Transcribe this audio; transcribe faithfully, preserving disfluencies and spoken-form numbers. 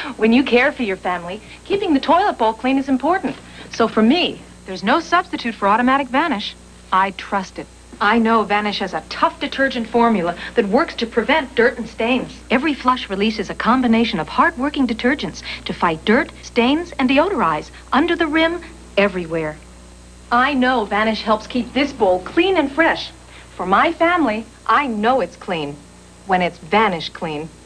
When you care for your family, keeping the toilet bowl clean is important. So for me, there's no substitute for automatic Vanish. I trust it. I know Vanish has a tough detergent formula that works to prevent dirt and stains. Every flush releases a combination of hard-working detergents to fight dirt, stains, and deodorize under the rim, everywhere. I know Vanish helps keep this bowl clean and fresh. For my family, I know it's clean when it's Vanish Clean.